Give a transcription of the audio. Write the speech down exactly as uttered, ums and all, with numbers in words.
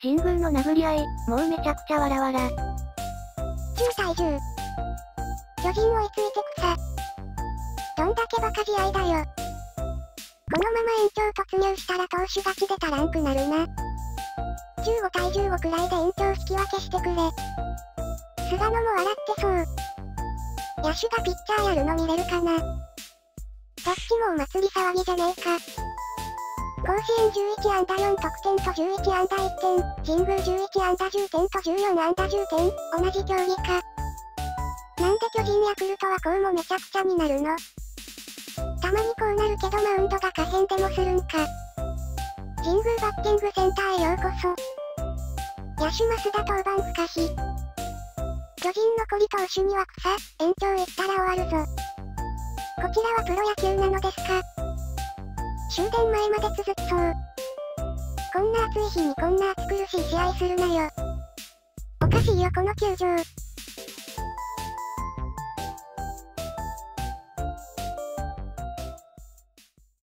神宮の殴り合い、もうめちゃくちゃわらわら。 じゅう対じゅう。巨人追いついてくさ。どんだけバカ試合だよ。このまま延長突入したら投手勝ちで足らんくなるな。じゅうご対じゅうごくらいで延長引き分けしてくれ。菅野も笑ってそう。野手がピッチャーやるの見れるかな。どっちもお祭り騒ぎじゃねえか。甲子園じゅういち安打よん得点とじゅういち安打いってん、神宮じゅういち安打じゅうてんとじゅうよん安打じゅうてん、同じ競技か。なんで巨人ヤクルトはこうもめちゃくちゃになるの？たまにこうなるけどマウンドが可変でもするんか。神宮バッティングセンターへようこそ。野手増田登板不可避。巨人残り投手には草、延長いったら終わるぞ。こちらはプロ野球なのですか？終電前まで続きそう。こんな暑い日にこんな暑苦しい試合するなよ。おかしいよこの球場。